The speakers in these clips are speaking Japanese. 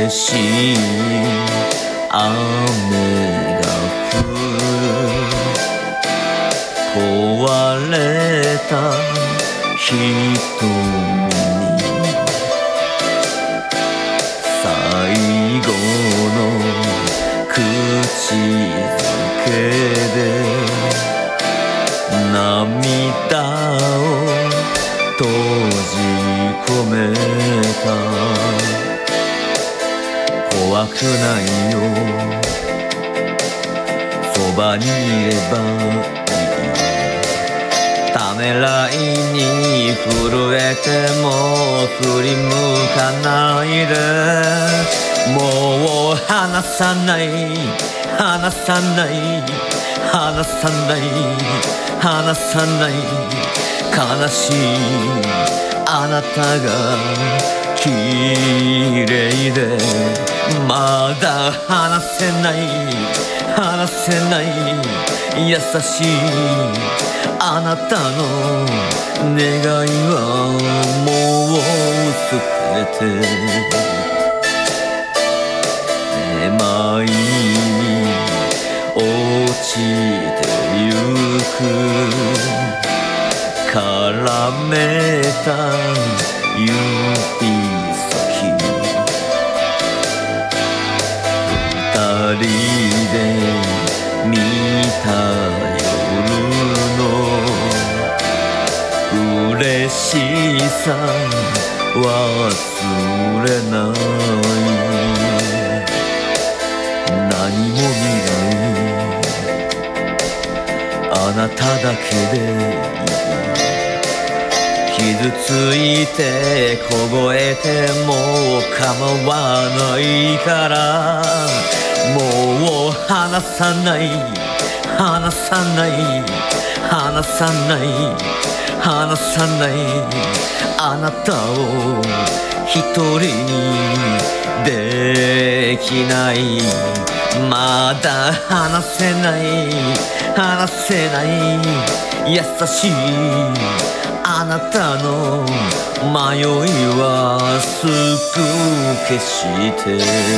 しい雨が降る壊れた瞳に最後の口づけで涙を閉じ込めた。怖くないよ、そばにいればいい。ためらいに震えても振り向かないで。もう離さない離さない離さない離さない。悲しいあなたが綺麗でまだ離せない離せない。優しいあなたの願いはもう捨ててめまいに落ちてゆく。絡めた指先二人で見た夜の嬉しさ忘れない。何も見ないあなただけでいい。傷ついて凍えても構わないから。もう離さない離さない離さない離さない。あなたを一人にできない。まだ離せない離せない。優しいあなたの迷いはすぐ消して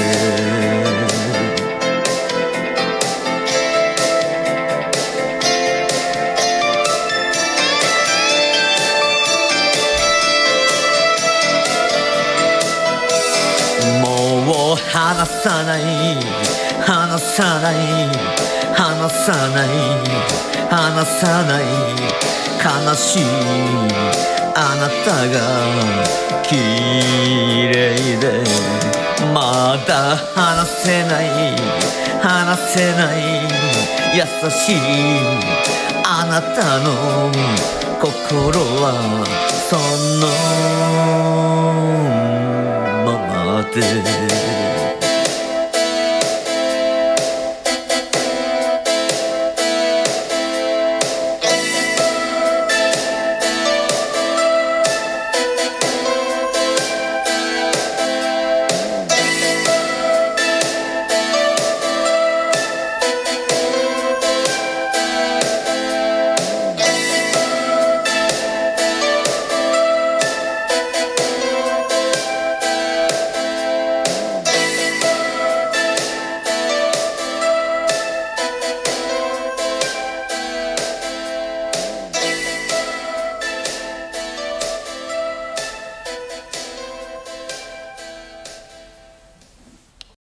もう離さない離さない離さない離さない。悲しいあなたが綺麗でまだ離せない離せない。優しいあなたの心はそのままで